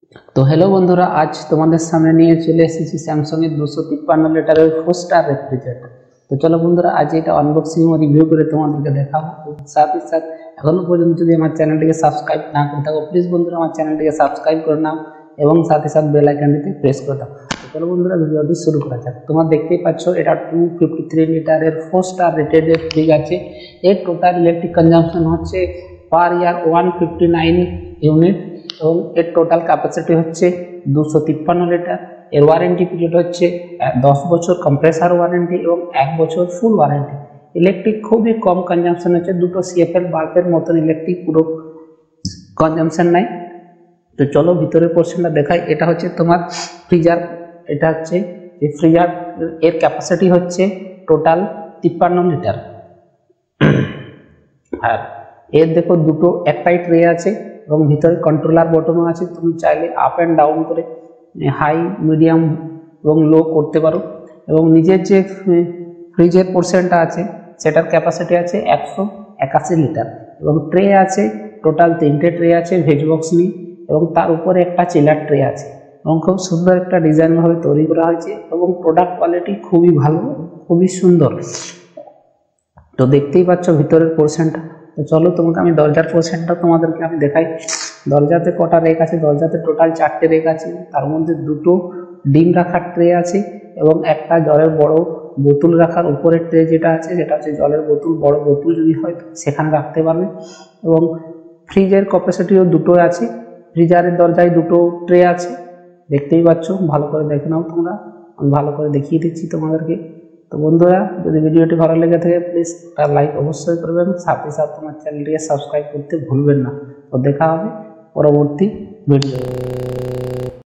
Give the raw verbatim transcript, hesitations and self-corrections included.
তো হ্যালো বন্ধুরা, আজ তোমাদের সামনে নিয়ে চলে এসেছি স্যামসাং এর দুশো তিপ্পান্ন লিটারের ফোর স্টার রেফ্রিজারেটর। তো চলো বন্ধুরা, আজ এটা আনবক্সিং ও রিভিউ করে তোমাদেরকে দেখাবো। সাথে সাথে এখনো পর্যন্ত যদি আমার চ্যানেলটিকে সাবস্ক্রাইব না করে থাকো, প্লিজ বন্ধুরা আমার চ্যানেলটিকে সাবস্ক্রাইব করে নাও এবং সাথে সাথে বেল আইকনটিতে প্রেস করে দাও। তো চলো বন্ধুরা, ভিডিওটি শুরু করা যাক। তোমরা দেখতেই পাচ্ছ এটা টু ফিফটি থ্রি লিটারের ফোর স্টার রেটেড ফ্রিজ আছে। এর টোটাল ইলেকট্রিক কনজাম্পশন হচ্ছে per year one fifty nine unit এবং এর টোটাল ক্যাপাসিটি হচ্ছে দুশো তিপ্পান্ন লিটার। এর ওয়ারেন্টি পিরিয়ড হচ্ছে দশ বছর কম্প্রেসার ওয়ারেন্টি এবং এক বছর ফুল ওয়ারেন্টি। ইলেকট্রিক খুবই কম কনজাম্পশন হচ্ছে, দুটো সিএফএল বাল্বের মতন ইলেকট্রিক পুরো কনজাম্পশন নাই। তো চলো ভিতরের পোর্শনটা দেখাই। এটা হচ্ছে তোমার ফ্রিজার। এটা হচ্ছে যে ফ্রিজার, এর ক্যাপাসিটি হচ্ছে টোটাল তিপ্পান্ন লিটার। আর এর দেখো দুটো একটাই ট্রে আছে এবং ভিতরে কন্ট্রোলার বটনও আছে। তুমি চাইলে আপ অ্যান্ড ডাউন করে হাই, মিডিয়াম এবং লো করতে পারো। এবং নিজের যে ফ্রিজের পোর্শনটা আছে সেটার ক্যাপাসিটি আছে একশো একাশি লিটার এবং ট্রে আছে টোটাল তিনটে ট্রে আছে ভেজ বক্স নিয়ে এবং তার উপরে একটা চিলার ট্রে আছে এবং খুব সুন্দর একটা ডিজাইন ভাবে তৈরি করা হয়েছে এবং প্রোডাক্ট কোয়ালিটি খুবই ভালো, খুবই সুন্দর। তো দেখতেই পাচ্ছ ভিতরের পোর্শনটা। তো চলো তোমাকে আমি দরজার পোর্শনটা তোমাদেরকে আমি দেখাই। দরজাতে কটা রেক আছে? দরজাতে টোটাল চারটে রেক আছে, তার মধ্যে দুটো ডিম রাখার ট্রে আছে এবং একটা জলের বড় বোতল রাখার উপরের ট্রে যেটা আছে যেটা হচ্ছে জলের বোতল, বড় বোতল যদি হয় সেখানে রাখতে পারবে। এবং ফ্রিজের ক্যাপাসিটিও দুটো আছে। ফ্রিজারের দরজায় দুটো ট্রে আছে, দেখতেই পাচ্ছ। ভালো করে দেখে নাও তোমরা, আমি ভালো করে দেখিয়ে দিচ্ছি তোমাদেরকে। তো বন্ধুরা, যদি ভিডিওটি ভালো লেগে থাকে প্লিজ একটা লাইক অবশ্যই করবেন, সাথে সাথে তোমার চ্যানেলটিকে সাবস্ক্রাইব করতে ভুলবেন না। তো দেখা হবে পরবর্তী ভিডিও।